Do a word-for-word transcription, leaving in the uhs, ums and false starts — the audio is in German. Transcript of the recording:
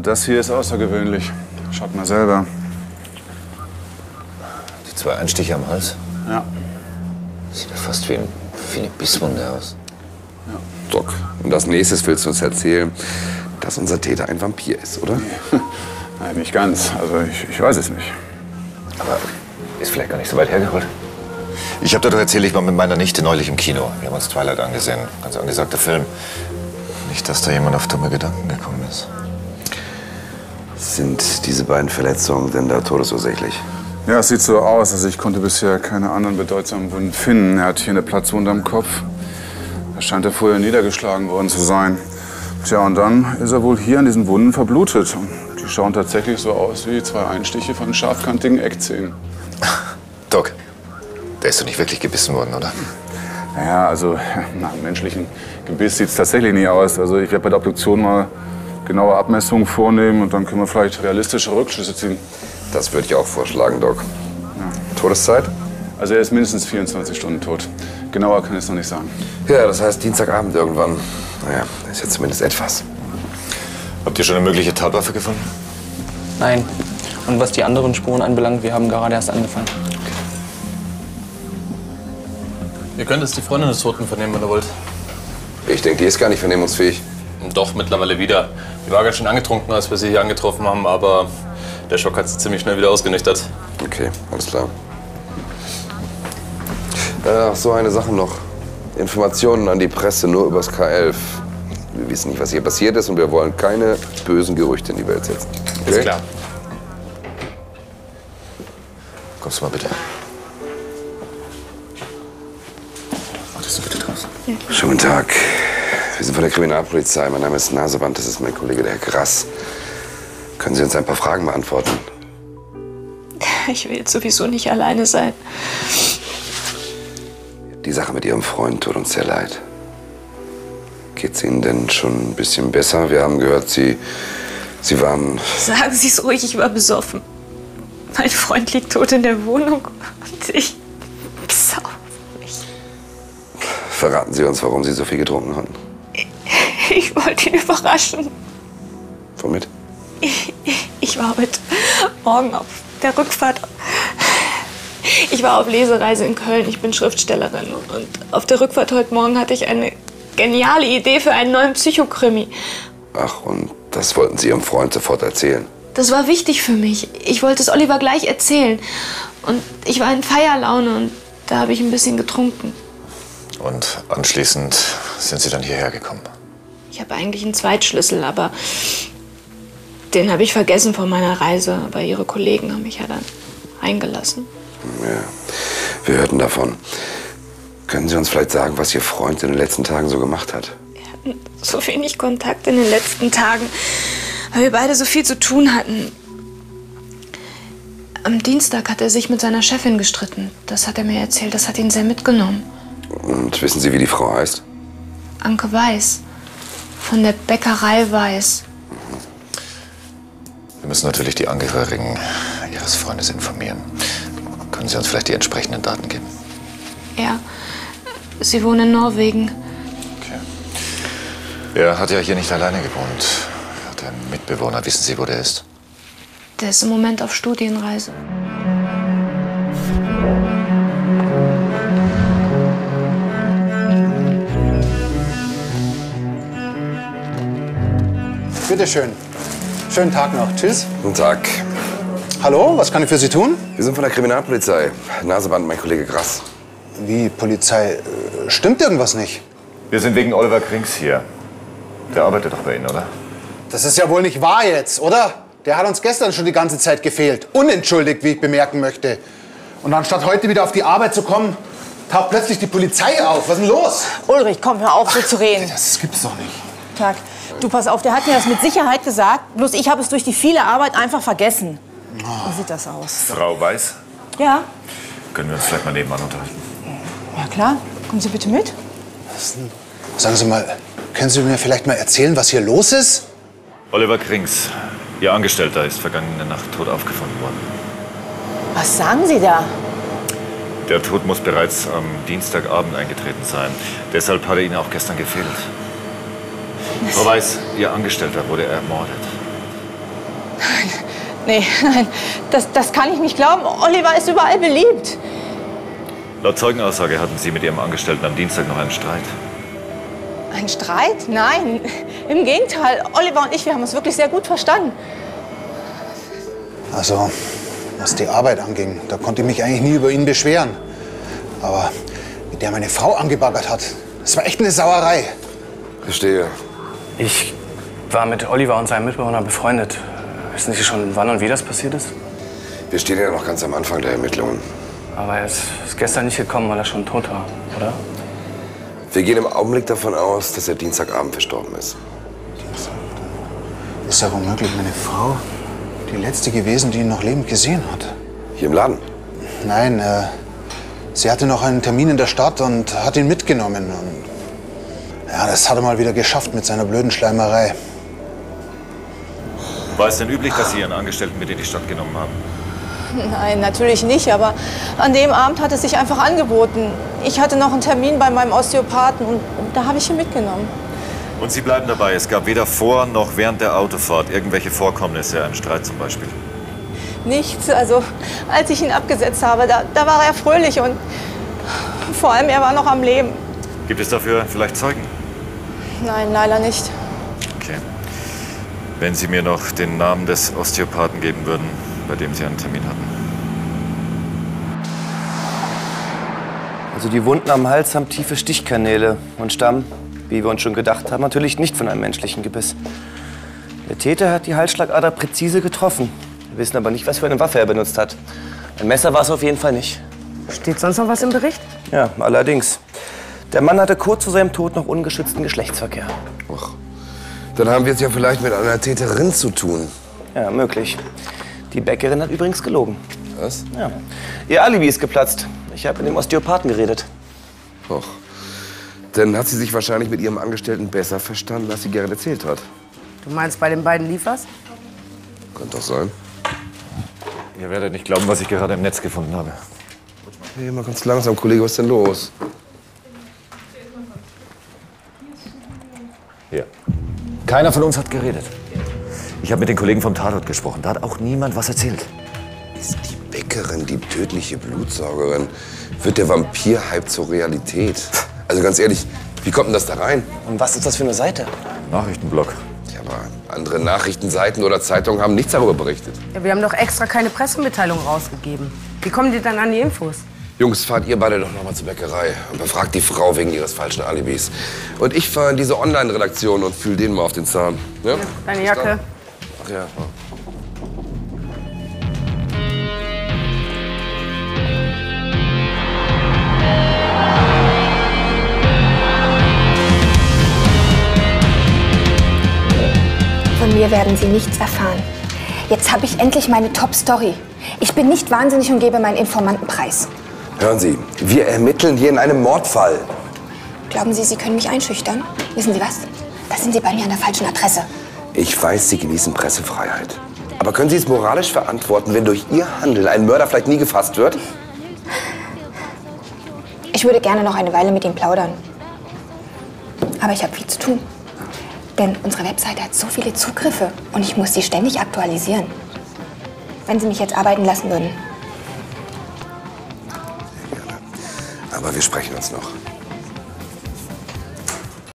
das hier ist außergewöhnlich. Schaut mal selber. Die zwei Einstiche am Hals? Ja. Sieht ja fast wie, ein, wie eine Bisswunde aus. Ja. Doc, und als nächstes willst du uns erzählen, dass unser Täter ein Vampir ist, oder? Nee. Nein, nicht ganz. Also ich, ich weiß es nicht. Aber ist vielleicht gar nicht so weit hergeholt. Ich habe dir doch erzählt, ich war mit meiner Nichte neulich im Kino. Wir haben uns Twilight angesehen. Ganz angesagter Film. Nicht, dass da jemand auf dumme Gedanken gekommen ist. Sind diese beiden Verletzungen denn da todesursächlich? Ja, es sieht so aus. Also ich konnte bisher keine anderen bedeutsamen Wunden finden. Er hat hier eine Platzwunde am Kopf. Da scheint er vorher niedergeschlagen worden zu sein. Tja, und dann ist er wohl hier an diesen Wunden verblutet. Die schauen tatsächlich so aus wie zwei Einstiche von scharfkantigen Eckzähnen. Doc, der ist doch nicht wirklich gebissen worden, oder? Naja, also nach einem menschlichen Gebiss sieht es tatsächlich nicht aus. Also ich werde bei der Obduktion mal genaue Abmessungen vornehmen und dann können wir vielleicht realistische Rückschlüsse ziehen. Das würde ich auch vorschlagen, Doc. Ja. Todeszeit? Also er ist mindestens vierundzwanzig Stunden tot. Genauer kann ich es noch nicht sagen. Ja, das heißt Dienstagabend irgendwann. Naja, ist ja zumindest etwas. Habt ihr schon eine mögliche Tatwaffe gefunden? Nein. Und was die anderen Spuren anbelangt, wir haben gerade erst angefangen. Ihr könnt jetzt die Freundin des Toten vernehmen, wenn ihr wollt. Ich denke, die ist gar nicht vernehmungsfähig. Doch, mittlerweile wieder. Die war ganz schön angetrunken, als wir sie hier angetroffen haben, aber der Schock hat sie ziemlich schnell wieder ausgenüchtert. Okay, alles klar. Ach, so eine Sache noch. Informationen an die Presse nur übers K elf. Wir wissen nicht, was hier passiert ist und wir wollen keine bösen Gerüchte in die Welt setzen. Okay? Ist klar. Kommst du mal bitte. Wartest du bitte draußen? Ja. Schönen guten Tag. Wir sind von der Kriminalpolizei. Mein Name ist Nasewand, das ist mein Kollege, der Herr Grass. Können Sie uns ein paar Fragen beantworten? Ich will jetzt sowieso nicht alleine sein. Die Sache mit Ihrem Freund tut uns sehr leid. Geht's Ihnen denn schon ein bisschen besser? Wir haben gehört, Sie, Sie waren... Sagen Sie es ruhig, ich war besoffen. Mein Freund liegt tot in der Wohnung und ich besauf mich. Verraten Sie uns, warum Sie so viel getrunken hatten. Ich wollte ihn überraschen. Womit? Ich, ich war heute Morgen auf der Rückfahrt. Ich war auf Lesereise in Köln. Ich bin Schriftstellerin. Und auf der Rückfahrt heute Morgen hatte ich eine geniale Idee für einen neuen Psychokrimi. Ach, und das wollten Sie Ihrem Freund sofort erzählen? Das war wichtig für mich. Ich wollte es Oliver gleich erzählen. Und ich war in Feierlaune und da habe ich ein bisschen getrunken. Und anschließend sind Sie dann hierher gekommen? Ich habe eigentlich einen Zweitschlüssel, aber den habe ich vergessen vor meiner Reise. Aber Ihre Kollegen haben mich ja dann eingelassen. Ja, wir hörten davon. Können Sie uns vielleicht sagen, was Ihr Freund in den letzten Tagen so gemacht hat? Wir hatten so wenig Kontakt in den letzten Tagen, weil wir beide so viel zu tun hatten. Am Dienstag hat er sich mit seiner Chefin gestritten. Das hat er mir erzählt. Das hat ihn sehr mitgenommen. Und wissen Sie, wie die Frau heißt? Anke Weiß. Von der Bäckerei Weiß. Wir müssen natürlich die Angehörigen Ihres Freundes informieren. Können Sie uns vielleicht die entsprechenden Daten geben? Ja, sie wohnen in Norwegen. Okay. Er hat ja hier nicht alleine gewohnt. Er hat einen Mitbewohner. Wissen Sie, wo der ist? Der ist im Moment auf Studienreise. Bitte schön. Schönen Tag noch. Tschüss. Guten Tag. Hallo, was kann ich für Sie tun? Wir sind von der Kriminalpolizei. Naseband, mein Kollege Grass. Wie, Polizei? Stimmt irgendwas nicht? Wir sind wegen Oliver Krings hier. Der arbeitet doch bei Ihnen, oder? Das ist ja wohl nicht wahr jetzt, oder? Der hat uns gestern schon die ganze Zeit gefehlt. Unentschuldigt, wie ich bemerken möchte. Und anstatt heute wieder auf die Arbeit zu kommen, taucht plötzlich die Polizei auf. Was ist denn los? Ulrich, komm, hör auf, so zu reden. Das gibt's doch nicht. Tag. Du, pass auf, der hat mir das mit Sicherheit gesagt. Bloß ich habe es durch die viele Arbeit einfach vergessen. Oh. Wie sieht das aus? Frau Weiß? Ja? Können wir uns vielleicht mal nebenan unterhalten? Ja, klar. Kommen Sie bitte mit. Was denn? Sagen Sie mal, können Sie mir vielleicht mal erzählen, was hier los ist? Oliver Krings, Ihr Angestellter, ist vergangene Nacht tot aufgefunden worden. Was sagen Sie da? Der Tod muss bereits am Dienstagabend eingetreten sein. Deshalb hat er Ihnen auch gestern gefehlt. Frau Weiß, Ihr Angestellter wurde ermordet. Nein, nee, nein, das, das kann ich nicht glauben. Oliver ist überall beliebt. Laut Zeugenaussage hatten Sie mit Ihrem Angestellten am Dienstag noch einen Streit. Ein Streit? Nein, im Gegenteil. Oliver und ich, wir haben uns wirklich sehr gut verstanden. Also, was die Arbeit anging, da konnte ich mich eigentlich nie über ihn beschweren. Aber mit der meine Frau angebaggert hat, das war echt eine Sauerei. Verstehe. Ich war mit Oliver und seinem Mitbewohner befreundet. Wissen Sie schon, wann und wie das passiert ist? Wir stehen ja noch ganz am Anfang der Ermittlungen. Aber er ist, ist gestern nicht gekommen, weil er schon tot war, oder? Wir gehen im Augenblick davon aus, dass er Dienstagabend verstorben ist. Ist ja womöglich meine Frau die letzte gewesen, die ihn noch lebend gesehen hat. Hier im Laden? Nein, äh, sie hatte noch einen Termin in der Stadt und hat ihn mitgenommen. Und ja, das hat er mal wieder geschafft mit seiner blöden Schleimerei. War es denn üblich, dass Sie Ihren Angestellten mit in die Stadt genommen haben? Nein, natürlich nicht, aber an dem Abend hat es sich einfach angeboten. Ich hatte noch einen Termin bei meinem Osteopathen und da habe ich ihn mitgenommen. Und Sie bleiben dabei, es gab weder vor noch während der Autofahrt irgendwelche Vorkommnisse, einen Streit zum Beispiel? Nichts, also als ich ihn abgesetzt habe, da, da war er fröhlich und vor allem er war noch am Leben. Gibt es dafür vielleicht Zeugen? Nein, leider nicht. Okay. Wenn Sie mir noch den Namen des Osteopathen geben würden, bei dem Sie einen Termin hatten. Also die Wunden am Hals haben tiefe Stichkanäle und stammen, wie wir uns schon gedacht haben, natürlich nicht von einem menschlichen Gebiss. Der Täter hat die Halsschlagader präzise getroffen. Wir wissen aber nicht, was für eine Waffe er benutzt hat. Ein Messer war es auf jeden Fall nicht. Steht sonst noch was im Bericht? Ja, allerdings. Der Mann hatte kurz vor seinem Tod noch ungeschützten Geschlechtsverkehr. Ach, dann haben wir es ja vielleicht mit einer Täterin zu tun. Ja, möglich. Die Bäckerin hat übrigens gelogen. Was? Ja. Ihr Alibi ist geplatzt. Ich habe mit dem Osteopathen geredet. Ach, dann hat sie sich wahrscheinlich mit ihrem Angestellten besser verstanden, als sie Gerrit erzählt hat. Du meinst, bei den beiden lief was? Könnte doch sein. Ihr werdet nicht glauben, was ich gerade im Netz gefunden habe. Hey, mal ganz langsam, Kollege, was ist denn los? Hier. Keiner von uns hat geredet. Ich habe mit den Kollegen vom Tatort gesprochen. Da hat auch niemand was erzählt. Ist die Bäckerin die tödliche Blutsaugerin? Wird der Vampir-Hype zur Realität? Also ganz ehrlich, wie kommt denn das da rein? Und was ist das für eine Seite? Nachrichtenblog. Ja, aber andere Nachrichtenseiten oder Zeitungen haben nichts darüber berichtet. Ja, wir haben doch extra keine Pressemitteilung rausgegeben. Wie kommen die dann an die Infos? Jungs, fahrt ihr beide doch noch mal zur Bäckerei und befragt die Frau wegen ihres falschen Alibis. Und ich fahre in diese Online-Redaktion und fühle denen mal auf den Zahn. Ja? Ja, deine Jacke. Ach ja. Von mir werden Sie nichts erfahren. Jetzt habe ich endlich meine Top-Story. Ich bin nicht wahnsinnig und gebe meinen Informanten preis. Hören Sie, wir ermitteln hier in einem Mordfall. Glauben Sie, Sie können mich einschüchtern? Wissen Sie was? Da sind Sie bei mir an der falschen Adresse. Ich weiß, Sie genießen Pressefreiheit. Aber können Sie es moralisch verantworten, wenn durch Ihr Handeln ein Mörder vielleicht nie gefasst wird? Ich würde gerne noch eine Weile mit ihm plaudern. Aber ich habe viel zu tun. Denn unsere Webseite hat so viele Zugriffe und ich muss sie ständig aktualisieren. Wenn Sie mich jetzt arbeiten lassen würden. Aber wir sprechen uns noch.